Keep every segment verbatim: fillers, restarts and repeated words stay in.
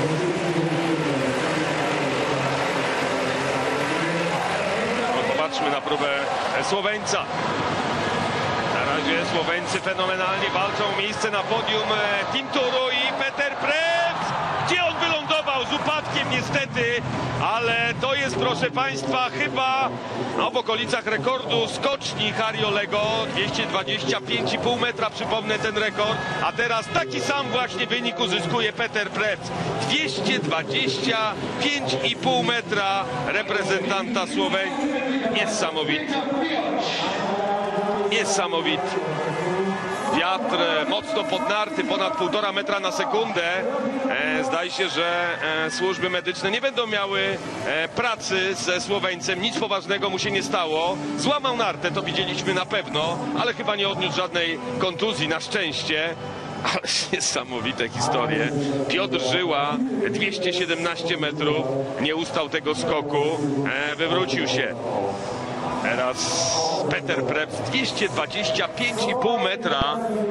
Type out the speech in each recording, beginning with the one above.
No, popatrzmy na próbę Słoweńca. Na razie Słoweńcy fenomenalnie walczą o miejsce na podium Team Turu i Peter Prevc. Gdzie on wylądował? Z upadkiem niestety, ale to jest, proszę Państwa, chyba no, w okolicach rekordu skoczni Hariolego. dwieście dwadzieścia pięć i pół metra, przypomnę ten rekord. A teraz taki sam właśnie wynik uzyskuje Peter Prevc. dwieście dwadzieścia pięć i pół metra reprezentanta Słowenii. Niesamowity. Niesamowity. Wiatr mocno podnarty, ponad półtora metra na sekundę. E, zdaje się, że e, służby medyczne nie będą miały e, pracy ze Słoweńcem. Nic poważnego mu się nie stało. Złamał nartę, to widzieliśmy na pewno, ale chyba nie odniósł żadnej kontuzji, na szczęście. Ale niesamowite historie. Piotr Żyła, dwieście siedemnaście metrów, nie ustał tego skoku, e, wywrócił się. Teraz Peter Prevc, dwieście dwadzieścia pięć i pół metra.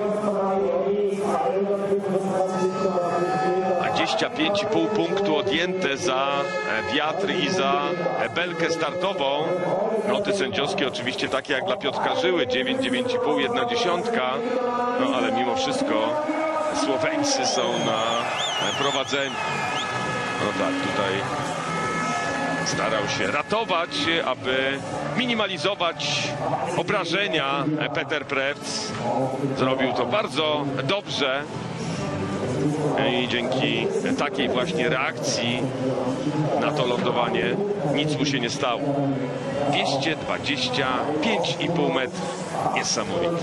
dwadzieścia pięć i pół punktu odjęte za wiatr i za belkę startową. Noty sędziowskie oczywiście takie jak dla Piotrka Żyły, dziewięć, dziewięć i pół, jedna dziesiątka. No ale mimo wszystko Słoweńcy są na prowadzeniu. No tak, tutaj starał się ratować, aby minimalizować obrażenia Peter Prevc. Zrobił to bardzo dobrze i dzięki takiej właśnie reakcji na to lądowanie nic mu się nie stało. dwieście dwadzieścia pięć i pół metra. Niesamowite.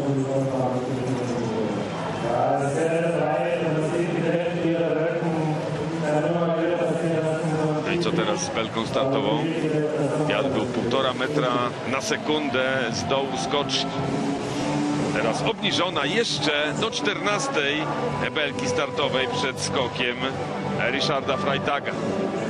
Co teraz z belką startową? Wiatr był półtora metra na sekundę z dołu skoczni. Teraz obniżona jeszcze do czternastej belki startowej przed skokiem Ryszarda Freitaga.